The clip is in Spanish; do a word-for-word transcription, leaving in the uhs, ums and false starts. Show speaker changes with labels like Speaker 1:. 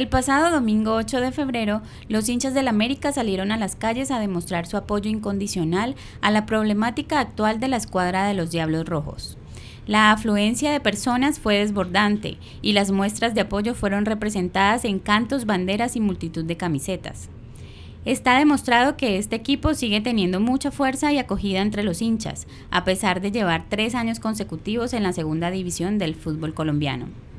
Speaker 1: El pasado domingo ocho de febrero, los hinchas del América salieron a las calles a demostrar su apoyo incondicional a la problemática actual de la escuadra de los Diablos Rojos. La afluencia de personas fue desbordante y las muestras de apoyo fueron representadas en cantos, banderas y multitud de camisetas. Está demostrado que este equipo sigue teniendo mucha fuerza y acogida entre los hinchas, a pesar de llevar tres años consecutivos en la segunda división del fútbol colombiano.